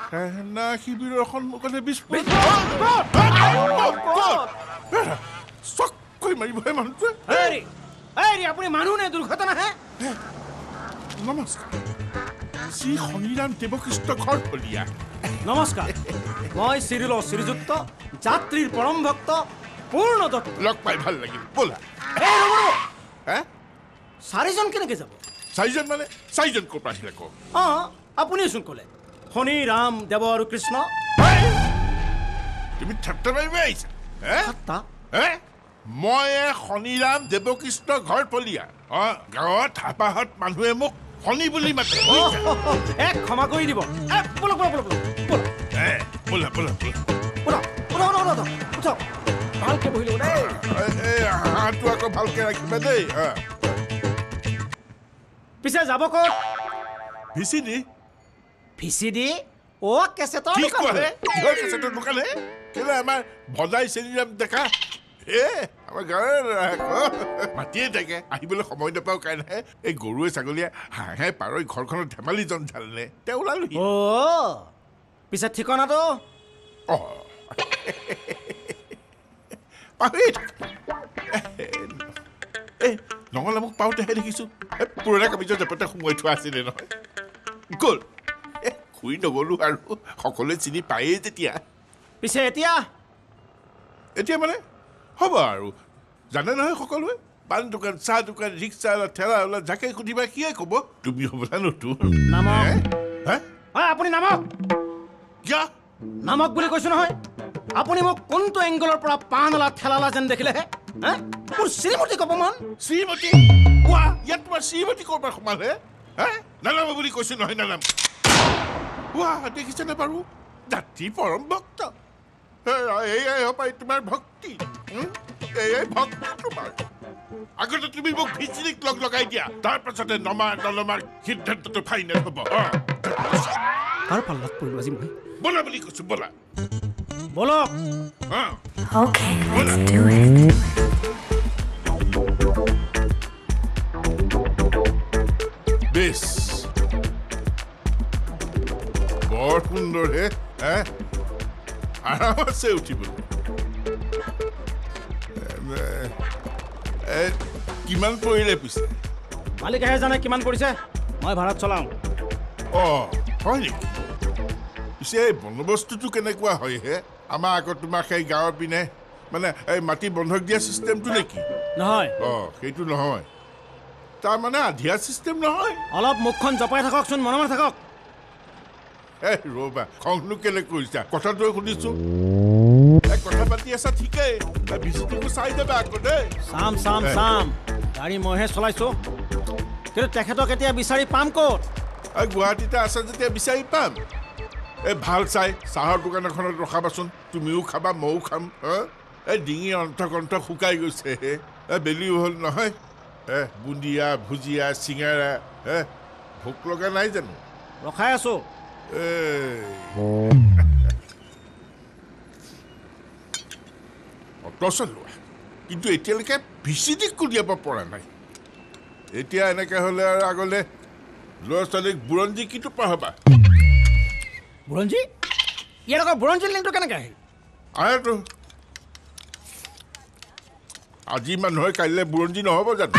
না শিবিৰৰ সন্মুখতে বিস্ফোৰণ চককৈ মাৰিবহে মানুহটোৱে আপুনি মানুহ নে দুৰ্ঘটনা হে নমস্কাৰ শ্ৰী শনিৰাম দেৱকৃষ্ণ ঘৰফলীয়া নমস্কাৰ মই শ্ৰীল শ্ৰীযুক্ত যাত্ৰীৰ পৰম ভক্ত পূৰ্ণ দত্ত লগ পাই ভাল লাগিল ব'লা চাৰিজন কেনেকৈ যাব চাৰিজন মানে চাৰিজন ক'ৰ পৰা আহিলে কওক আপুনিচোন ক'লে শনি ৰাম দেৱ আৰু কৃষ্ণ তুমি ঠাট্টা মাৰিব আহিছা মই শনিৰাম দেৱকৃষ্ণ ঘৰফলীয়া গাঁৱত হাপাহত মানুহে মোক শনি বুলি মাতে ক্ষমা কৰি দিব ভালকে বহিলো দেই হাতটো আকৌ ভালকে ৰাখিবা দেই পিছে যাব ক'ত ভিচিডি কেছেটৰ দোকান হে কেলে আমাৰ ভজাই শ্ৰীৰাম ডেকা আমাৰ গাঁৱৰ মাতিয়ে থাকে আহিবলৈ সময় নাপাওঁ কাৰণেহে এই গৰুৱে ছাগলীয়ে হাঁহে পাৰৈ ঘৰখনত ধেমালি জঞ্জাল নে তেওঁ ওলালো পিছে ঠিকনাটো নঙলা মোক পাওঁতেহে দেখিছো পুৰণা কামিজৰ জেপতে সোমোৱাই থোৱা আছিলে নহয় গ'ল খুৰি নগলো আৰু সকলোৱে চিনি পায়েই যেতিয়া পিছে এতিয়া মানে হ'ব আৰু জানে নহয় সকলোৱে পাণ দোকান চাহ দোকান ৰিক্সা ঠেলা ওলা যাকে সুধিবা সিয়ে ক'ব তুমি হ'বলা নতুন আপুনি নামক বুলি কৈছো নহয় আপুনি মোক কোনটো এংগলৰ পৰা পাণ অলা ঠেলালা যেন দেখিলেহে মোৰ শ্ৰীমতী ক'ব মন শ্ৰীমতী ইয়াত তোমাৰ শ্ৰীমতী ক'ৰ পৰা সোমালে নানাম বুলি কৈছো নহয় নানাম দেখিছেনে বাৰু জাতি পৰম ভক্ত এয়াই হপাই তোমাৰ ভক্তি এয়াই ভক্তি তোমাৰ আগতে তুমি মোক ভিচিৰিক লগাই দিয়া তাৰ পাছতে নমাৰ সিদ্ধান্তটো ফাইনেল হ'ব কাৰ পাল্লাত পৰিব আজি মই ব'লা বুলি কৈছো ব'লা ব'লক Okay, let's do it. বেশ বৰ সুন্দৰ হে আৰাম আছে উঠিবলৈ কিমান পৰিলে পিছে মালিকেহে জানে কিমান পৰিছে মই ভাড়াত চলাওঁ হয় নেকি পিছে এই বন্দবস্তুটো কেনেকুৱা হয় হে আমাৰ আগত তোমাক সেই গাঁৱৰ পিনে মানে এই মাটি বন্ধক দিয়া চিষ্টেমটো নেকি নহয় সেইটো নহয় তাৰমানে আধিয়া চিষ্টেম নহয় অলপ মুখখন জপাই থাককচোন মনে মনে থাকক ৰ'বা খংনো কেলে কৰিছা কথাটো শুনিছো কথা পাতি আছা ঠিকেই ভিচিটিটো চাই যাবা আকৌ দেই চাম গাড়ী মইহে চলাইছো কিন্তু তেখেতক এতিয়া বিচাৰি পাম ক'ত গুৱাহাটীতে আছে যেতিয়া বিচাৰি পাম ভাল চাই চাহৰ দোকান এখনত ৰখাবাচোন তুমিও খাবা ময়ো খাম ডিঙি অন্তকণ্ঠ শুকাই গৈছে বেলিও হ'ল নহয় বুন্দিয়া ভুজিয়া চিঙাৰা ভোক লগা নাই জানো ৰখাই আছো অটো চলোৱা কিন্তু এতিয়ালৈকে ভিচিটি কুলিয়াব পৰা নাই এতিয়া এনেকৈ হ'লে আৰু আগলৈ ল'ৰা ছোৱালীক বুৰঞ্জী কিটো পঢ়াবা বুৰঞ্জী ইয়াত আকৌ বুৰঞ্জীৰ লিংকটো কেনেকৈ আহিল আহেতো আজি মানুহৰ কাইলৈ বুৰঞ্জী নহ'ব জানো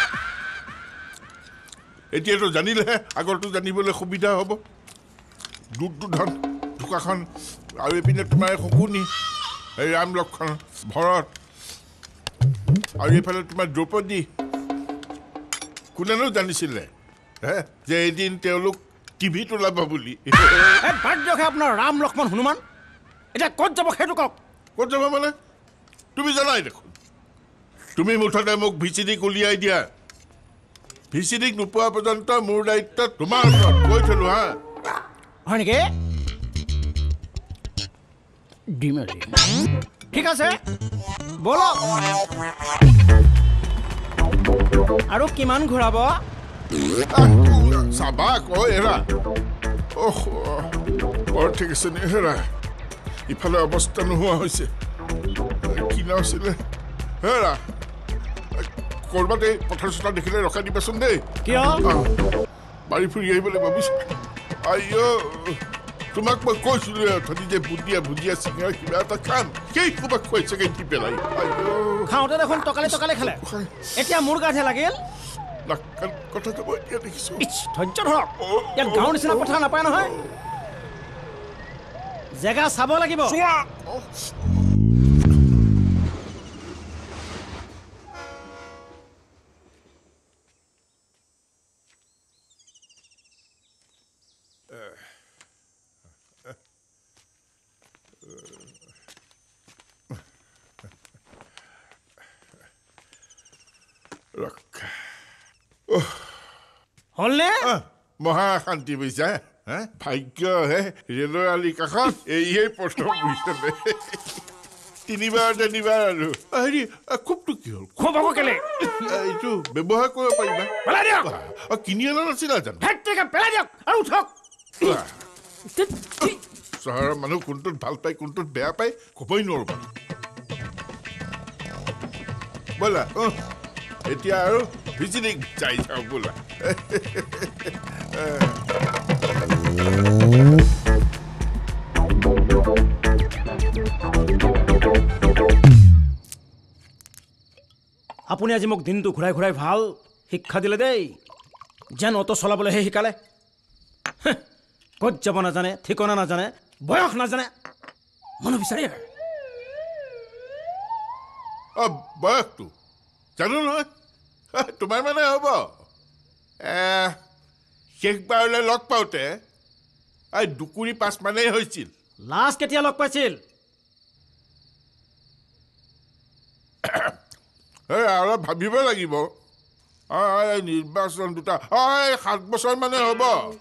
এতিয়াতো জানিলেহে আগৰটো জানিবলৈ সুবিধা হ'ব দুৰ্যোধন ঢোকাখন আৰু এইপিনে তোমাৰ শকুনি এই ৰাম লক্ষ্মণ ভৰত আৰু এইফালে তোমাৰ দ্ৰৌপদী কোনেনো জানিছিলে যে এদিন তেওঁলোক টিভিত ওলাব বুলি আপোনাৰ ৰাম লক্ষ্মণ হনুমান এতিয়া ক'ত যাব সেইটো কওক ক'ত যাব মানে তুমি জানাই দেখোন তুমি মুঠতে মোক ভিচিডিক উলিয়াই দিয়া ভিচিডিক নোপোৱা পৰ্যন্ত মোৰ দায়িত্ব তোমাৰ ওপৰত কৈ থলো হয় নেকি ঠিক আছে বলক আৰু কিমান ঘূৰাব চাবা আকৌ এৰা বৰ ঠিক আছে নে হেৰা ইফালে অৱস্থা নোহোৱা হৈছে কি নাম আছিলে হেৰা ক'ৰবাত এই পথাৰ চথাৰ দেখিলে ৰখাই দিবাচোন দেই কিয় বাৰী ফুৰি আহিবলৈ ভাবিছো আইঅ তোমাক মই কৈছিলোঁ অথনি যে বুন্দিয়া চিঙৰা কিবা এটা খাম সেই তোমাক খুৱাইছে কেইটি পেলাই খাওঁতে দেখোন টকালে খালে এতিয়া মোৰ গাতহে লাগিল কথাটো মই এতিয়া দেখিছোঁ ধৈৰ্য ধৰক ইয়াত গাঁৱৰ নিচিনা কথা নাপায় নহয় জেগা চাব লাগিব হলনে মহা শান্তি পাইছা ভাগ্য হে ৰেলৰ আলি কাষত এইহে প্ৰথম বুজিছে তিনিবাৰ আৰু হেৰি খুবটো কি হ'ল খুব আকৌ কেলে এইটো ব্যৱহাৰ কৰিব পাৰিবা পেলাই দিয়ক কিনি অনা নাছিলা জানো পেলাই দিয়ক আৰু উঠক চহৰৰ মানুহ কোনটোত ভাল পায় কোনটোত বেয়া পায় ক'বই নোৱাৰিবা ব'লা এতিয়া আৰু ভিজিটিং যাই যাওঁ বোলা আপুনি আজি মোক দিনটো ঘূৰাই ভাল শিক্ষা দিলে দেই যেন অটো চলাবলৈহে শিকালে ক'ত যাব নাজানে ঠিকনা নাজানে বয়স নাজানে মানুহ বিচাৰি বয়সটো জানো নহয় তোমাৰ মানে হ'ব শেষবাৰলৈ লগ পাওঁতে দুকুৰি 5 মানেই হৈছিল লাষ্ট কেতিয়া লগ পাইছিল অলপ ভাবিব লাগিব নিৰ্বাচন দুটা 7 বছৰ মানে হ'ব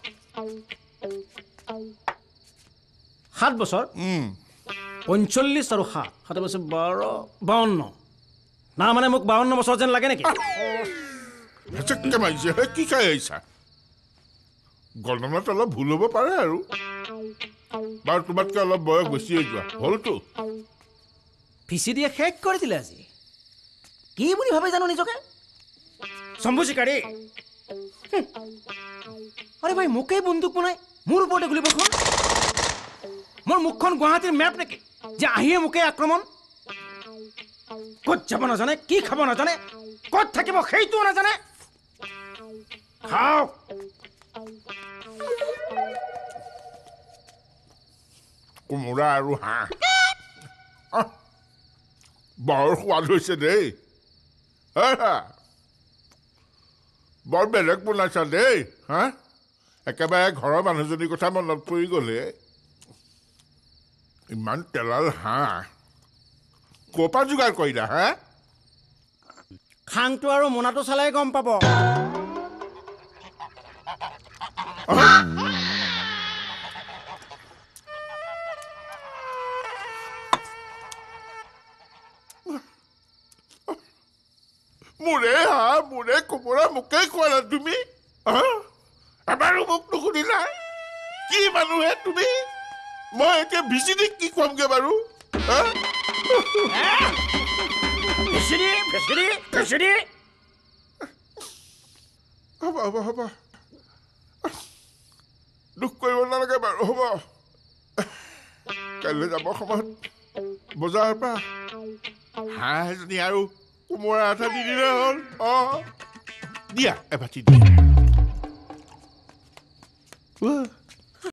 7 বছৰ 45 আৰু 7 বছৰ 52 না মানে মোক 52 বছৰ যেন লাগে নেকি হেচেককে মাৰিছে কি খাই আহিছা গণনাত অলপ ভুল হ'ব পাৰে আৰু বাৰু তোমাতকৈ অলপ বয়স বেছি হৈ যোৱা হ'লতো ফিচি দিয়ে শেষ কৰি দিলে আজি কি বুলি ভাবে জানো নিজকে শম্ভু চিকাৰী আৰে ভাই মোকেই বন্দুক বনাই মোৰ ওপৰতে গুলি বৰষুণ মোৰ মুখখন গুৱাহাটীৰ মেপ নেকি যে আহিয়ে মোকে আক্ৰমণ ক'ত যাব নাজানে কি খাব নাজানে ক'ত থাকিব সেইটো নাজানে খাওক কোমোৰা আৰু হাঁহ বৰ সোৱাদ হৈছে দেই বৰ বেলেগ বনাইছা দেই একেবাৰে ঘৰৰ মানুহজনীৰ কথা মনত পৰি গ'লে ইমান তেলাল হাঁহ ক'ৰ পৰা যোগাৰ কৰিলা খাংটো আৰু মোনাটো চালে গম পাব মোৰে কোমোৰা মোকে খোৱালা তুমি এবাৰো মোক নুসুধিলা কি মানুহে তুমি মই এতিয়া ভিচিটিক কি খুৱামগে বাৰু হ'ব দুখ কৰিব নালাগে বাৰু হ'ব কাইলৈ যাব সময়ত বজাৰৰ পৰা হাঁহ এজনী আৰু কোমোৰা এটা দি দিলে হ'ল দিয়া এবাটি দিয়া